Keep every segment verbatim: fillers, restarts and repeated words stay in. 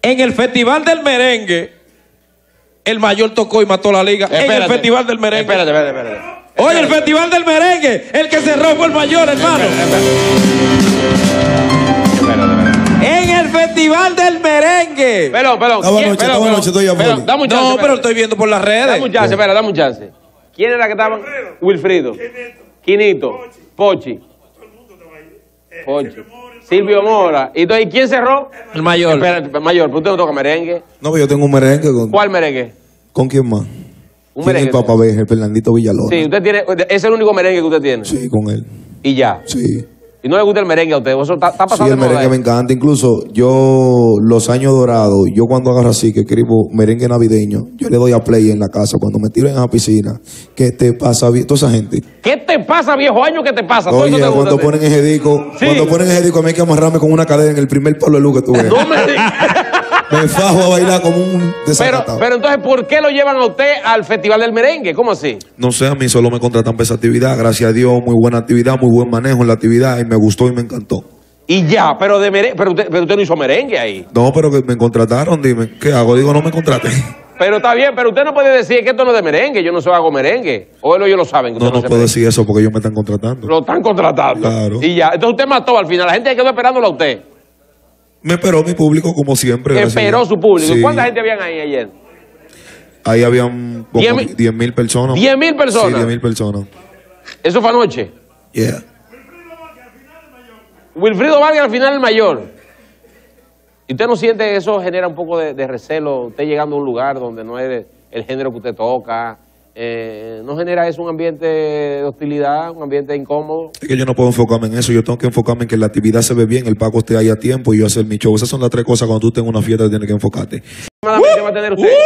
En el Festival del Merengue, el Mayor tocó y mató la liga. Espérate, en el Festival del Merengue. Espérate, espérate, espérate. Oye, el Festival del Merengue, el que cerró fue el Mayor, hermano. Espérate, espérate. Espérate, espérate. En el Festival del Merengue. Pero, pero, Estaba noche, estaba noche, estoy a pero, Boli. dame un chance, No, espérate. pero estoy viendo por las redes. Dame un chance, espera, dame un chance. ¿Quién era que estaban? Wilfrido. Quinito. Pochi. Pochi. Silvio Mora. ¿Y entonces quién cerró? El Mayor. Espérate, Mayor, pero usted no toca merengue. No, pero yo tengo un merengue. ¿Con, ¿Cuál merengue? ¿con quién más? Un ¿Quién es el merengue. Papá Veje, el Fernandito Villalona? Sí, usted tiene, es el único merengue que usted tiene. Sí, con él. Y ya. Sí. Y no le gusta el merengue a usted. Eso está, está Sí, pasando el de moda, merengue ¿eh? me encanta. Incluso yo, los años dorados, yo cuando agarro así, que escribo merengue navideño, yo le doy a play en la casa. Cuando me tiro en la piscina, ¿qué te pasa, vie- toda esa gente? ¿Qué te pasa, viejo año? ¿Qué te pasa? Todo Oye, eso te gusta, cuando ¿sí? ponen ese disco, Sí. cuando ponen ese disco, a mí hay que amarrarme con una cadena en el primer palo de luz que tuve. No me digas. Me fajo a bailar como un Pero, desacatado. pero entonces, ¿por qué lo llevan a usted al Festival del Merengue? ¿Cómo así? No sé, a mí solo me contratan para esa actividad. Gracias a Dios, muy buena actividad, muy buen manejo en la actividad y me gustó y me encantó. Y ya, pero de merengue, pero usted, pero usted no hizo merengue ahí. No, pero que me contrataron, dime, ¿qué hago? Digo, no me contraté. Pero está bien, pero usted no puede decir que esto no es de merengue, yo no soy hago merengue. O ellos lo saben. Que No, usted no hace puedo merengue. decir eso porque ellos me están contratando. Lo están contratando. Claro. Y ya, entonces usted mató al final, la gente quedó esperándolo a usted. Me esperó mi público como siempre. gracias a Esperó Dios. su público. Sí. ¿Cuánta gente habían ahí ayer? Ahí habían como Diez mil- diez mil personas. ¿Diez mil personas? Sí, diez mil personas. Eso fue anoche. Yeah. Wilfrido Vargas al final el mayor. ¿Y usted no siente que eso genera un poco de, de recelo? Usted llegando a un lugar donde no es el género que usted toca. Eh, ¿No genera eso un ambiente de hostilidad, un ambiente incómodo? Es que yo no puedo enfocarme en eso. Yo tengo que enfocarme en que la actividad se ve bien, el pago esté ahí a tiempo y yo hacer mi show. Esas son las tres cosas cuando tú tengas una fiesta que tienes que enfocarte. ¿Qué va a tener usted?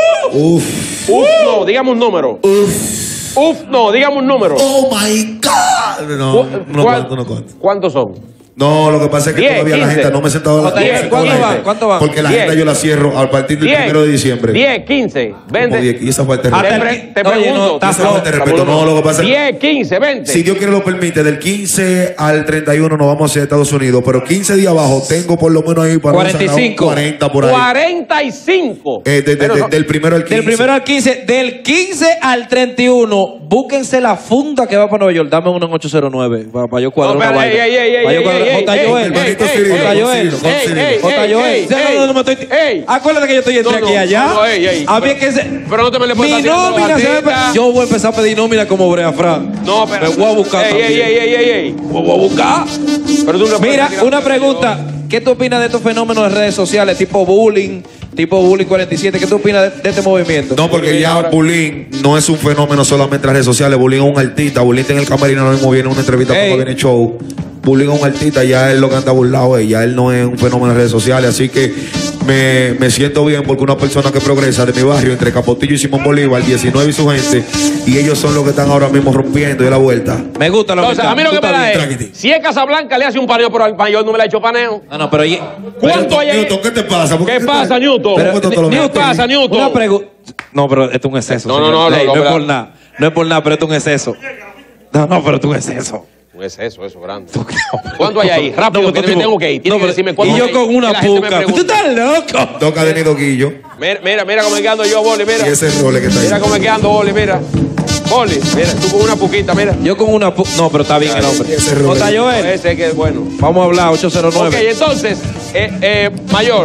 Uf. Uf, no, dígame un número. Uf. Uf, no, dígame un número. Oh my God. No, ¿Cu- no cuál- cuento, no cuento. ¿Cuántos son? No, lo que pasa es que Diez, todavía la quince. gente no me he sentado a la Diez, con ¿cuánto la van? gente. ¿Cuánto van? Porque la Diez. agenda yo la cierro a partir del diez, primero de diciembre. diez, quince, Como veinte. diez, y esa falta de Hasta Te, el respeto. pre- te Oye, pregunto. no, está Esa falta de Raúl, respeto. No, lo que pasa es que diez, quince, veinte. si Dios quiere lo permite, del quince al treinta y uno nos vamos hacia Estados Unidos, pero quince días abajo tengo por lo menos ahí para cuarenta y cinco. cuarenta por ahí. cuarenta y cinco. Eh, de- de- Pero de- no- del primero al quince. Del primero al quince, del quince al treinta y uno, búsquense la funda que va para Nueva York. Dame uno en ocho cero nueve, para, para yo cuadrar No, una espera, vaina. ey, ey, ey, Para yo ey, cuadrar- ey, J. ey, Joel, ey, Hermanito ey, Cirilo, J. ey, Joel, ey, con ey, Cirilo. ey, J. ey, Joel. ey, No, no, no, no me estoy- ey. Acuérdate que yo estoy entre No, no, aquí y allá. no, ey, ey. Había que ser- Pero no te me le puedes Mi estar tirando nómina los se va a artistas. pe- Yo voy a empezar a pedir nómina como Brea Fran. No, pero. Me voy a buscar Ey, ey, también. ey, ey, ey, ey. Me voy a buscar. Pero tú no le puedes Mira, tirar- una pregunta. ¿Qué tú opinas de estos fenómenos de redes sociales, tipo bullying, tipo bullying cuarenta y siete? ¿Qué tú opinas de, de este movimiento? No, porque ya ahora- bullying no es un fenómeno solamente en las redes sociales. Bullying es un artista. Bullying en el camerino ahora mismo viene una entrevista Ey. cuando viene show. Bullying es un artista, ya él lo que anda burlado, eh, ya él no es un fenómeno en redes sociales. Así que me, me siento bien porque una persona que progresa de mi barrio, entre Capotillo y Simón Bolívar, diecinueve y su gente, y ellos son los que están ahora mismo rompiendo y la vuelta. Me gusta la Entonces, a mí lo que me da Tranquilo. es. Si es Casablanca, le hace un paneo, pero al mayor no me le ha hecho paneo. No, no, pero... y- ¿Cuánto hay ahí? Newton, ¿qué te pasa? ¿Por ¿Qué te- pasa, Newton? ¿Cómo está todo lo ¿Qué bien? pasa, Newton? Una pregunta. No, pero esto es un exceso. No, no, señor. no, no, Ey, no, no es pero- por nada. No es por nada, pero esto es un exceso. No, no, pero esto es un exceso. No es eso, eso, grande. ¿Cuánto hay ahí? Rápido, No, que pero me tú- tengo que ir. Tiene no, que pero- decirme cuánto Y yo hay. con Que una la gente me puca. pregunta. ¿Tú estás loco? Dos cadenitos Guillo. Mira, mira, mira cómo es que ando yo, Boli, mira. Y ese role que está ahí. Mira cómo es que ando, Boli, mira. Boli, mira, tú con una puquita, mira. Yo con una pu- No, pero está bien el hombre. Ese role. J. Joel, Ese que es bueno. vamos a hablar, ocho cero Ok, nueve. entonces, eh, eh, mayor.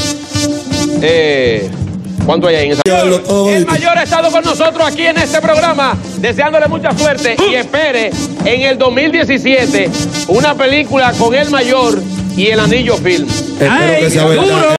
Eh, ¿Cuánto hay ahí en esa? Diablo, todo El bonito. mayor ha estado con nosotros aquí en este programa, deseándole mucha suerte y espere en el dos mil diecisiete una película con el mayor y el Anillo Film. Espero que sea Ay, verdad. duro.